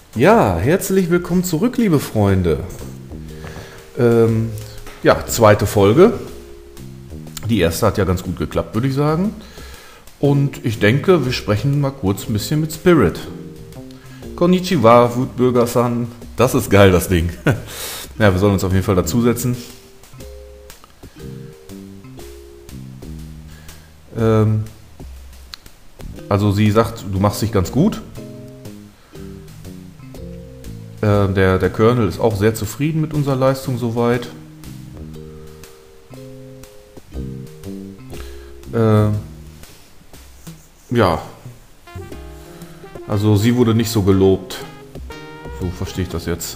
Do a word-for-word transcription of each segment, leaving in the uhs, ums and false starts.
Ja, herzlich willkommen zurück, liebe Freunde. Ähm, ja, zweite Folge. Die erste hat ja ganz gut geklappt, würde ich sagen. Und ich denke, wir sprechen mal kurz ein bisschen mit Spirit. Konnichiwa, Wutbürger-san. Das ist geil, das Ding. Ja, wir sollen uns auf jeden Fall dazusetzen. Ähm, also sie sagt, du machst dich ganz gut. Äh, der, der Colonel ist auch sehr zufrieden mit unserer Leistung soweit. Äh, ja. Also sie wurde nicht so gelobt. So verstehe ich das jetzt.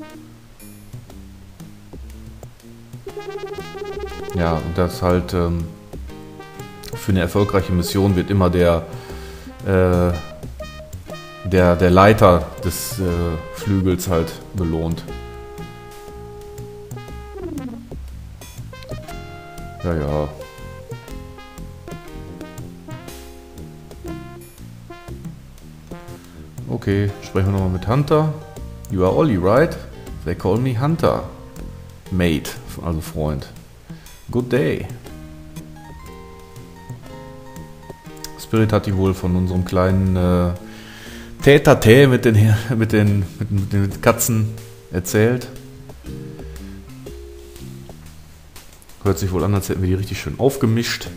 Ja, und das halt ähm, für eine erfolgreiche Mission wird immer der äh, der, der Leiter des äh, Flügels halt belohnt. Ja, ja. Okay, sprechen wir nochmal mit Hunter. You are Ollie, right? They call me Hunter. Mate, also Freund. Good day. Spirit hat die wohl von unserem kleinen äh, Tête-à-Tête mit den, mit, den, mit, mit den Katzen erzählt. Hört sich wohl an, als hätten wir die richtig schön aufgemischt.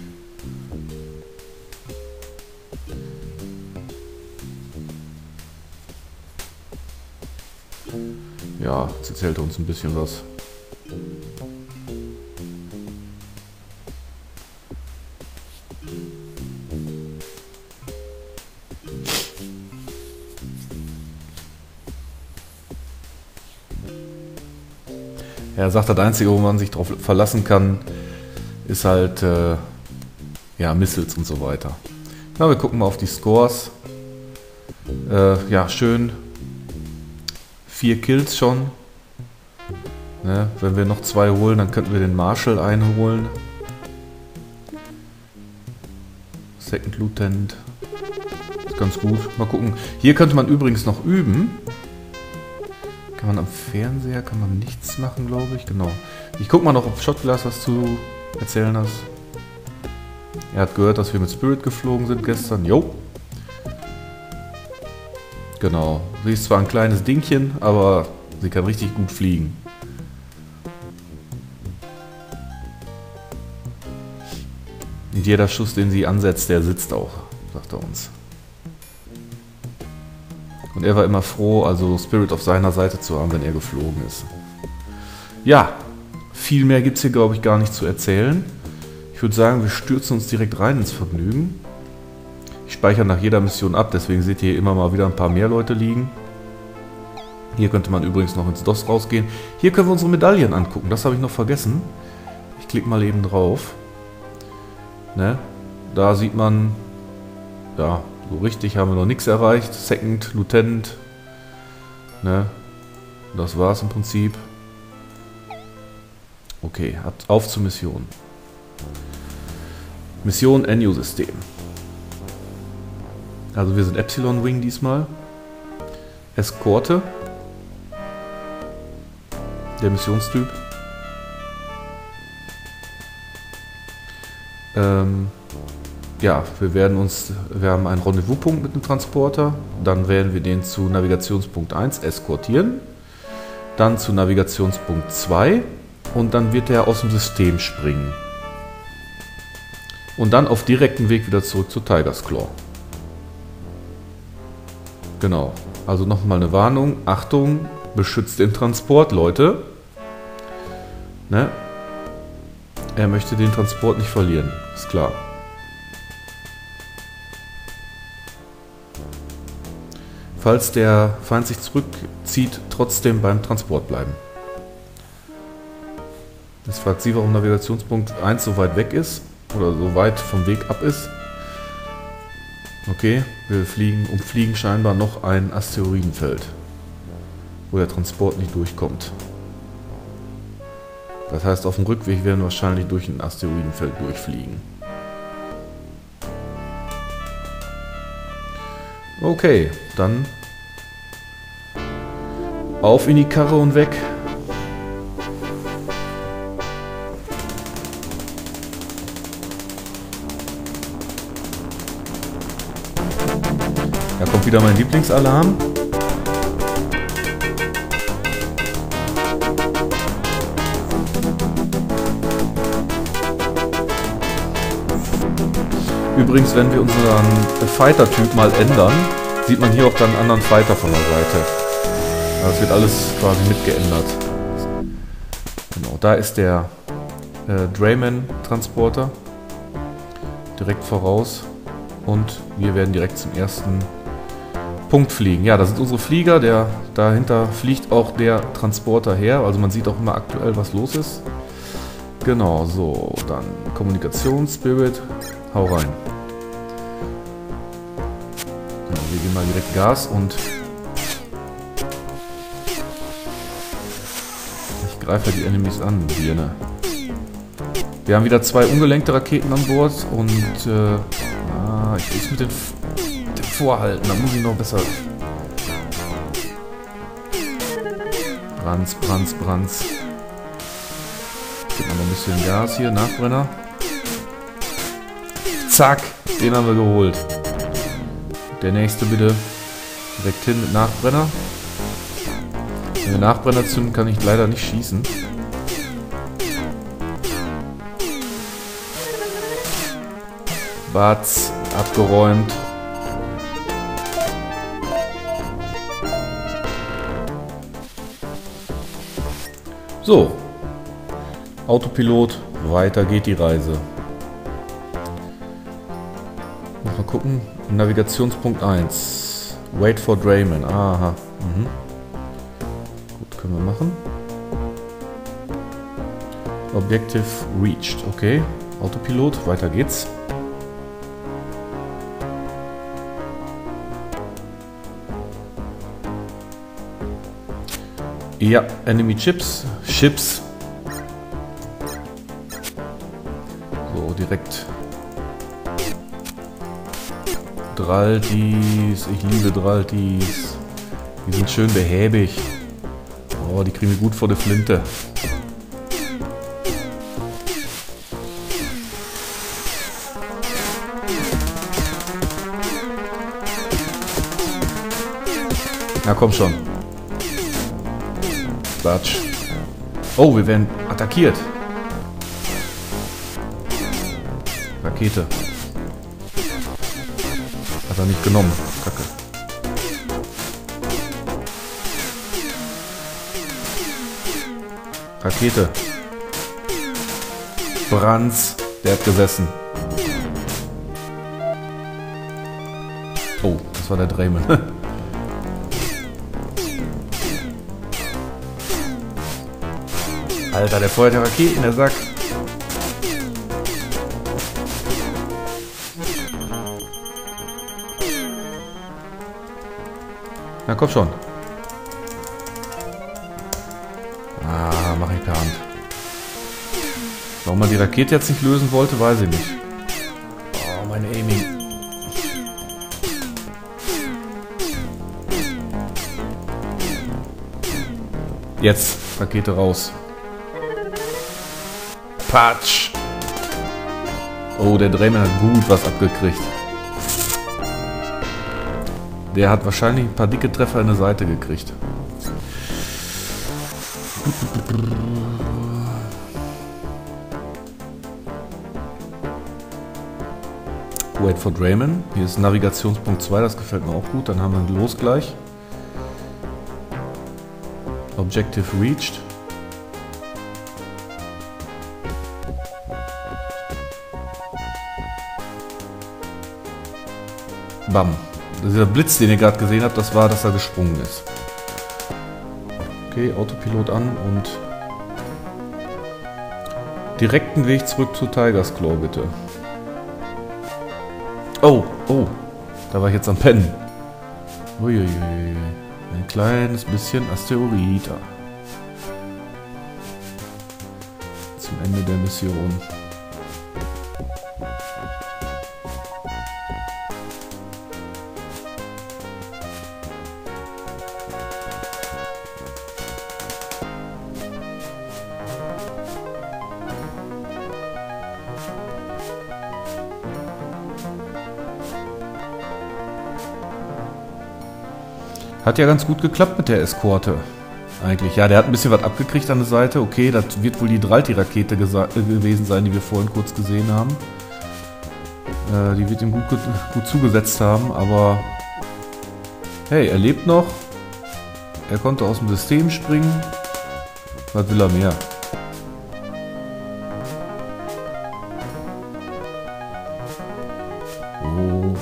Ja, jetzt erzählt er uns ein bisschen was. Er sagt, das Einzige, wo man sich darauf verlassen kann, ist halt äh, ja, Missiles und so weiter. Na, wir gucken mal auf die Scores. Äh, ja, schön. Vier Kills schon. Ne, wenn wir noch zwei holen, dann könnten wir den Marshal einholen. Second Lieutenant. Ist ganz gut. Mal gucken. Hier könnte man übrigens noch üben. Kann man am Fernseher, kann man nichts machen, glaube ich. Genau. Ich guck mal noch, ob Shotglass was zu erzählen hast. Er hat gehört, dass wir mit Spirit geflogen sind gestern. Jo. Genau. Sie ist zwar ein kleines Dingchen, aber sie kann richtig gut fliegen. Und jeder Schuss, den sie ansetzt, der sitzt auch, sagt er uns. Und er war immer froh, also Spirit auf seiner Seite zu haben, wenn er geflogen ist. Ja, viel mehr gibt es hier, glaube ich, gar nicht zu erzählen. Ich würde sagen, wir stürzen uns direkt rein ins Vergnügen. Ich speichere nach jeder Mission ab, deswegen seht ihr hier immer mal wieder ein paar mehr Leute liegen. Hier könnte man übrigens noch ins D O S rausgehen. Hier können wir unsere Medaillen angucken, das habe ich noch vergessen. Ich klicke mal eben drauf. Ne? Da sieht man, ja, so richtig haben wir noch nichts erreicht. Second Lieutenant. Ne? Das war es im Prinzip. Okay, auf zur Mission. Mission N U-System. Also wir sind Epsilon Wing diesmal. Eskorte. Der Missionstyp. Ähm... Ja, wir werden uns, wir haben einen Rendezvouspunkt mit dem Transporter, dann werden wir den zu Navigationspunkt eins eskortieren, dann zu Navigationspunkt zwei und dann wird er aus dem System springen. Und dann auf direktem Weg wieder zurück zu Tiger's Claw. Genau, also nochmal eine Warnung, Achtung, beschützt den Transport, Leute. Ne? Er möchte den Transport nicht verlieren, ist klar. Falls der Feind sich zurückzieht, trotzdem beim Transport bleiben. Jetzt fragt sie, warum Navigationspunkt eins so weit weg ist oder so weit vom Weg ab ist. Okay, wir fliegen, umfliegen scheinbar noch ein Asteroidenfeld, wo der Transport nicht durchkommt. Das heißt, auf dem Rückweg werden wir wahrscheinlich durch ein Asteroidenfeld durchfliegen. Okay, dann Auf in die Karre und weg. Da kommt wieder mein Lieblingsalarm. Übrigens, wenn wir unseren Fighter-Typ mal ändern, sieht man hier auch dann einen anderen Fighter von der Seite. Das wird alles quasi mitgeändert. Genau, da ist der äh, Drayman-Transporter direkt voraus und wir werden direkt zum ersten Punkt fliegen. Ja, das sind unsere Flieger, der dahinter fliegt auch der Transporter her, also man sieht auch immer aktuell, was los ist. Genau, so, dann Kommunikation, Spirit, hau rein. Genau, wir geben mal direkt Gas und ich greife die Enemies an, Birne. Wir haben wieder zwei ungelenkte Raketen an Bord und äh, ah, ich muss mit den, mit den Vorhalten, da muss ich noch besser. Brands, Brands, Brands. Gib mal noch ein bisschen Gas hier, Nachbrenner. Zack, den haben wir geholt. Der nächste bitte direkt hin mit Nachbrenner. Wenn wir Nachbrenner zünden, kann ich leider nicht schießen. Batz, abgeräumt. So. Autopilot, weiter geht die Reise. Mal gucken. Navigationspunkt eins. Wait for Drayman. Aha. Mhm. Gut, können wir machen. Objective reached. Okay. Autopilot, weiter geht's. Ja, Enemy Chips. Chips. So, direkt. Draltis. Ich liebe Draltis. Die sind schön behäbig. Oh, die kriegen wir gut vor der Flinte. Na komm schon. Quatsch. Oh, wir werden attackiert. Rakete. Hat er nicht genommen. Kacke. Rakete. Brands. Der hat gesessen. Oh, das war der Drayman. Alter, der feuert ja Raketen, der Sack. Na komm schon. Ah, mach ich per Hand. Warum man die Rakete jetzt nicht lösen wollte, weiß ich nicht. Oh, mein Aiming. Jetzt, Rakete raus. Patsch. Oh, der Drayman hat gut was abgekriegt. Der hat wahrscheinlich ein paar dicke Treffer in der Seite gekriegt. Wait for Drayman. Hier ist Navigationspunkt zwei, das gefällt mir auch gut. Dann haben wir los gleich. Objective reached. Bam. Dieser Blitz, den ihr gerade gesehen habt, das war, dass er gesprungen ist. Okay, Autopilot an und direkten Weg zurück zu Tiger's Claw, bitte. Oh, oh, da war ich jetzt am Pennen. Uiuiui, ein kleines bisschen Asteroid. Zum Ende der Mission. Hat ja ganz gut geklappt mit der Eskorte. Eigentlich. Ja, der hat ein bisschen was abgekriegt an der Seite. Okay, das wird wohl die Dralti-Rakete gewesen sein, die wir vorhin kurz gesehen haben. Äh, die wird ihm gut, gut zugesetzt haben, aber hey, er lebt noch. Er konnte aus dem System springen. Was will er mehr? Oh.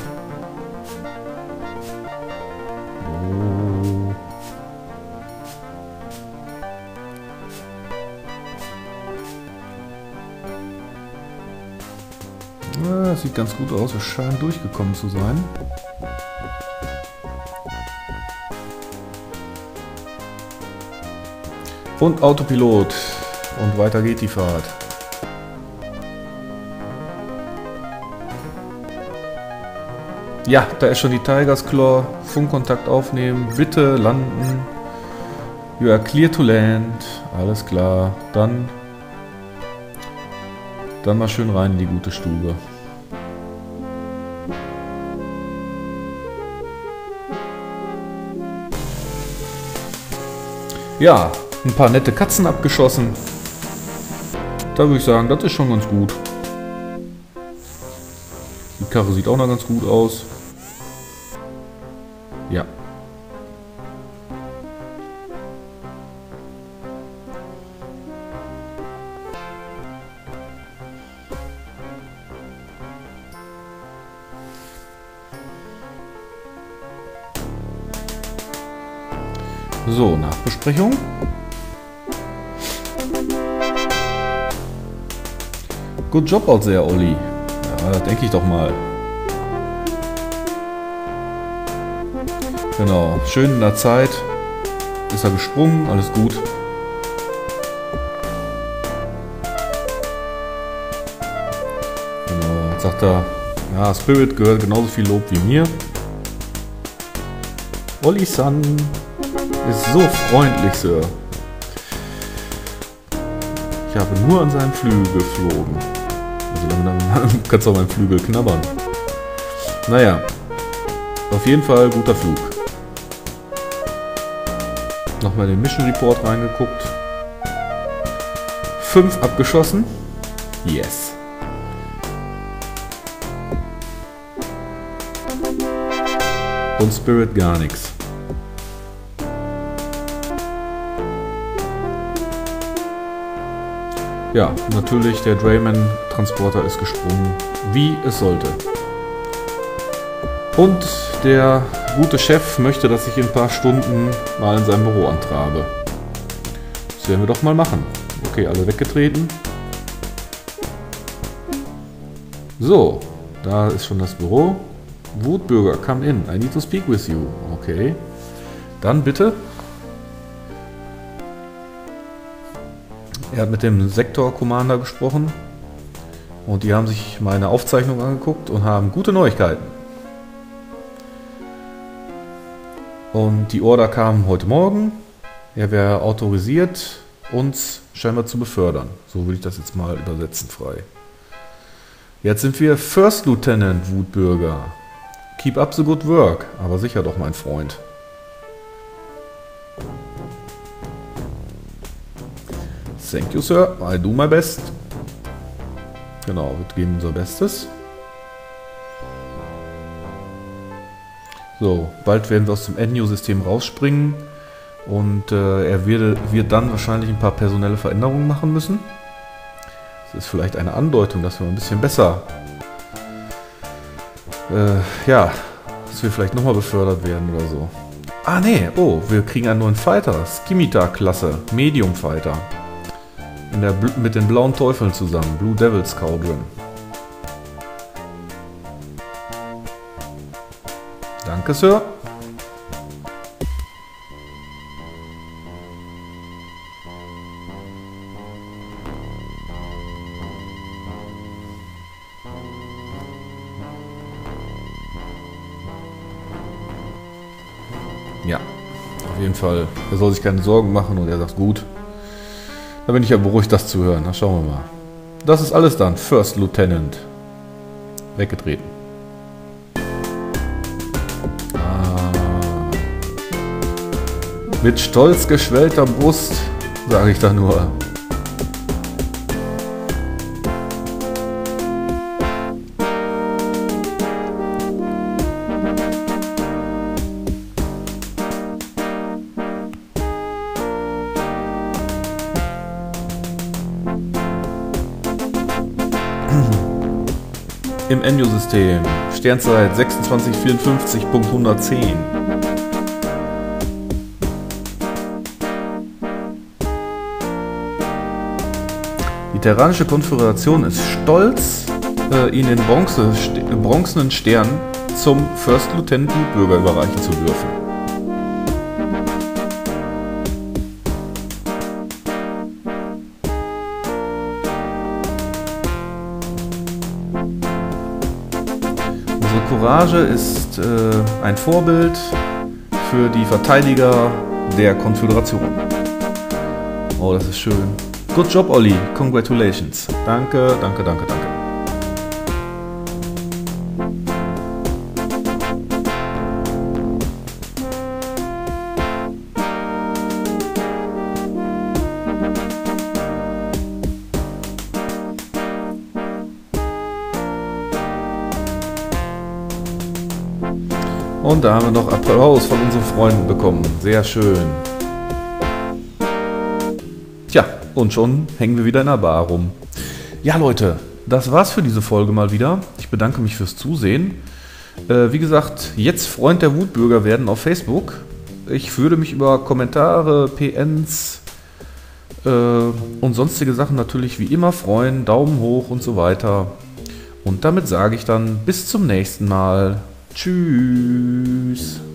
Oh. Ja, sieht ganz gut aus. Wir scheinen durchgekommen zu sein. Und Autopilot. Und weiter geht die Fahrt. Ja, da ist schon die Tigers Claw. Funkkontakt aufnehmen. Bitte landen. You are clear to land. Alles klar. Dann, dann mal schön rein in die gute Stube. Ja, ein paar nette Katzen abgeschossen. Da würde ich sagen, das ist schon ganz gut. Die Karre sieht auch noch ganz gut aus. Ja. So, Nachbesprechung. Good job out there, Olli. Ja, das denke ich doch mal. Genau, schön in der Zeit. Ist er gesprungen, alles gut. Genau, jetzt sagt er, ja, Spirit gehört genauso viel Lob wie mir. Olli-san ist so freundlich, Sir. Ich habe nur an seinem Flügel geflogen. Also dann, dann kannst du auch meinen Flügel knabbern. Naja, auf jeden Fall guter Flug. Nochmal in den Mission Report reingeguckt. Fünf abgeschossen. Yes. Und Spirit gar nichts. Ja, natürlich, der Drayman-Transporter ist gesprungen, wie es sollte. Und der gute Chef möchte, dass ich in ein paar Stunden mal in seinem Büro antrabe. Das werden wir doch mal machen. Okay, alle weggetreten. So, da ist schon das Büro. Wutbürger, come in. I need to speak with you. Okay. Dann bitte. Er hat mit dem Sektor-Commander gesprochen und die haben sich meine Aufzeichnung angeguckt und haben gute Neuigkeiten. Und die Order kam heute Morgen. Er wäre autorisiert, uns scheinbar zu befördern. So würde ich das jetzt mal übersetzen frei. Jetzt sind wir First Lieutenant Wutbürger. Keep up the good work. Aber sicher doch, mein Freund. Thank you, Sir. I do my best. Genau, wir geben unser Bestes. So, bald werden wir aus dem N-U-System rausspringen und äh, er wird, wird dann wahrscheinlich ein paar personelle Veränderungen machen müssen. Das ist vielleicht eine Andeutung, dass wir ein bisschen besser, äh, ja, dass wir vielleicht nochmal befördert werden oder so. Ah, nee, oh, wir kriegen einen neuen Fighter, Scimitar-Klasse, Medium Fighter. In der, mit den blauen Teufeln zusammen, Blue Devil Squadron. Danke, Sir. Ja, auf jeden Fall. Er soll sich keine Sorgen machen und er sagt, gut. Da bin ich ja beruhigt, das zu hören. Na, schauen wir mal. Das ist alles dann. First Lieutenant. Weggetreten. Ah. Mit stolz geschwellter Brust, sage ich da nur. Im Enyo-System. Sternzeit sechsundzwanzig vierundfünfzig Punkt hundertzehn. Die terranische Konföderation ist stolz, äh, ihn den Bronze, st bronzenen Stern zum First Lieutenant Wutbürger überreichen zu dürfen. Unsere Courage ist äh, ein Vorbild für die Verteidiger der Konföderation. Oh, das ist schön. Good job, Olli. Congratulations. Danke, danke, danke, danke. Und da haben wir noch Applaus von unseren Freunden bekommen. Sehr schön. Tja, und schon hängen wir wieder in der Bar rum. Ja, Leute, das war's für diese Folge mal wieder. Ich bedanke mich fürs Zusehen. Äh, wie gesagt, jetzt Freund der Wutbürger werden auf Facebook. Ich würde mich über Kommentare, P Ns äh, und sonstige Sachen natürlich wie immer freuen. Daumen hoch und so weiter. Und damit sage ich dann bis zum nächsten Mal. Tschüss.